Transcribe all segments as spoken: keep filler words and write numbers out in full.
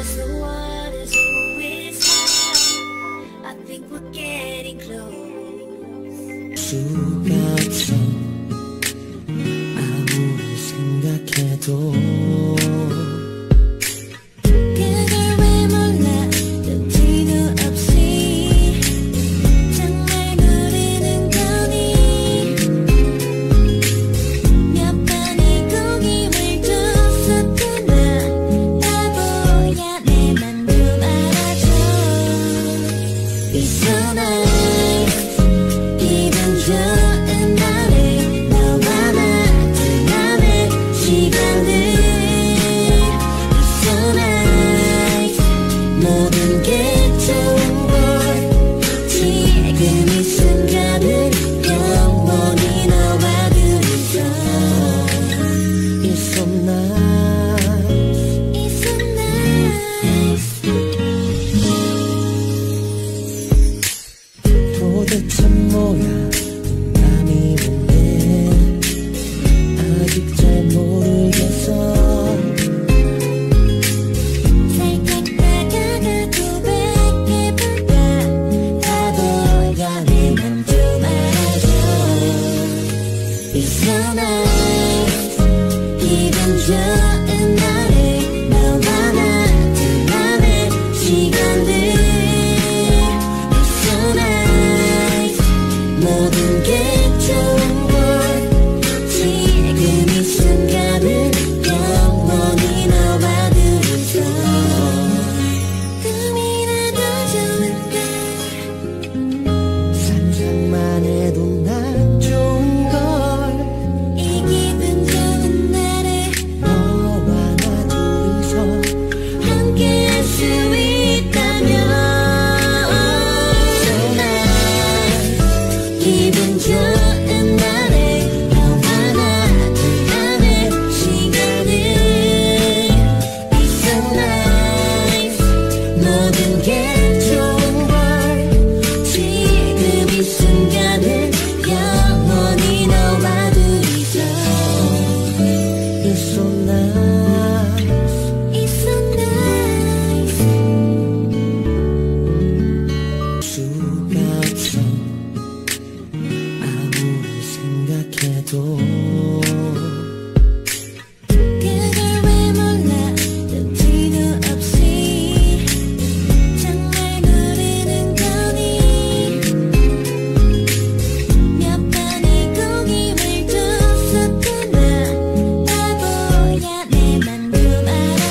Cause the water's always high. I think we're getting close. 수같아 아무리 생각해도 도대체 뭐야 남이 원래 아직 잘 모르겠어. 살짝 다가가 고백해볼까. 바보야 내 맘 좀 알아줘. It's so nice. 기분 좋은 날에 너와 나 둘만의 시간들. 모든 게 좋은 걸 지금 이 순간을 영원히 너와 둘이서 꿈이라도 좋은 걸 상상만 해도 난 좋은 걸 이 기분 좋은 날에 너와 나 둘이서 함께 할 수 있다면 기분 좋은 날에 너와 나 둘만의 시간을. It's so nice. 모든 게 좋은 걸 지금 이 순간을 영원히 너와 둘이서. It's so nice. It's so nice. 수같아 아무리 생각해도 그걸 왜 몰라 눈치도 없이 정말 모르는 거니. 몇 번의 고김을 줬었구나. 바보야 내 맘 좀 알아줘.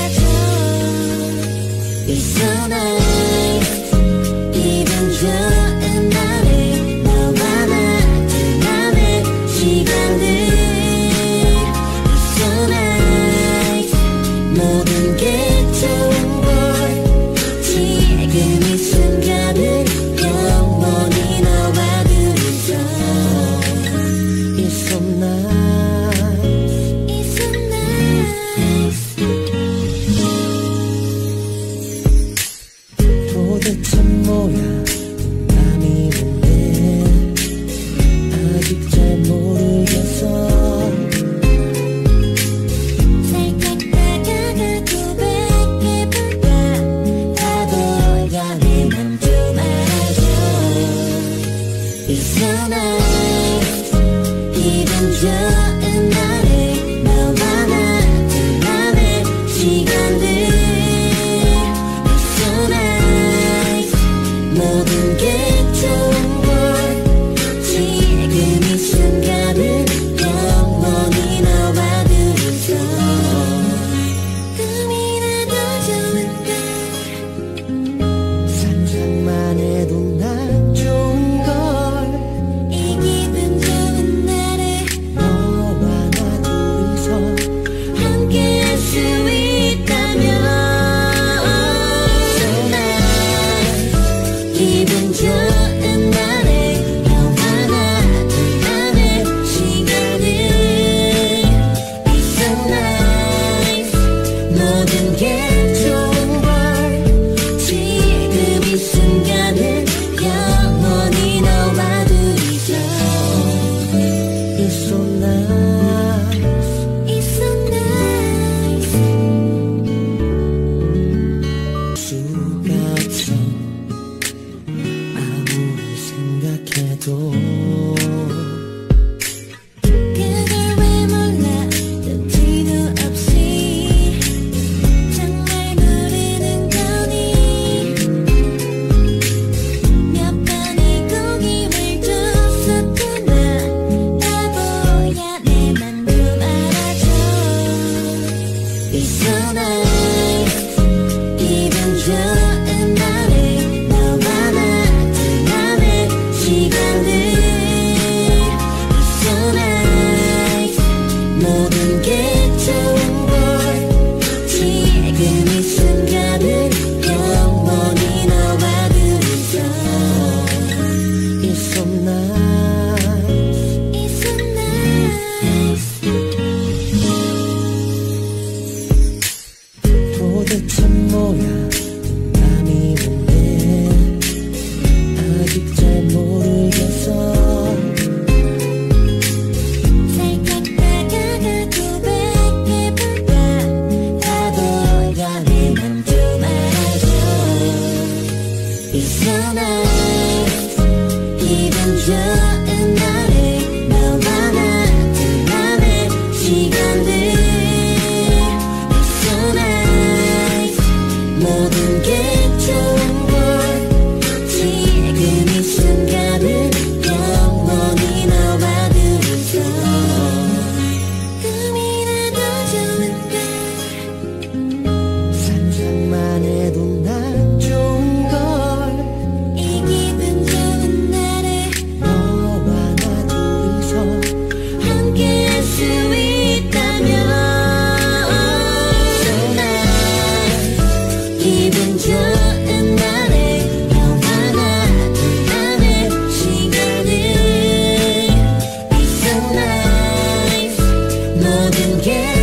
It's so nice 기분 좋은 날에 너와 나 둘만의 시간들 It's so nice 모든 게 좋은 걸 지금 이 순간은 영원히 너와 둘이서 It's so nice It's so nice 도대체 뭐야 맘이 뭔데 아직 잘 모르겠어 살짝 다가가 고백해볼까 다 돌아내면 좀 알아줘 It's so nice 기분 좋은 날에 너와 나 둘만의 시간들 It's so nice 모든 게 좋은 걸 지금 이 순간은 영원히 너와 둘이서 꿈이라도 좋은 상상만 해도 난 좋은 걸 걸이 기분 좋은 날에 너와 나 둘이서 함께 할 수 있다면 So nice 기분 좋은 날에 너와 나 둘만의 시간을 It's so nice 모든 게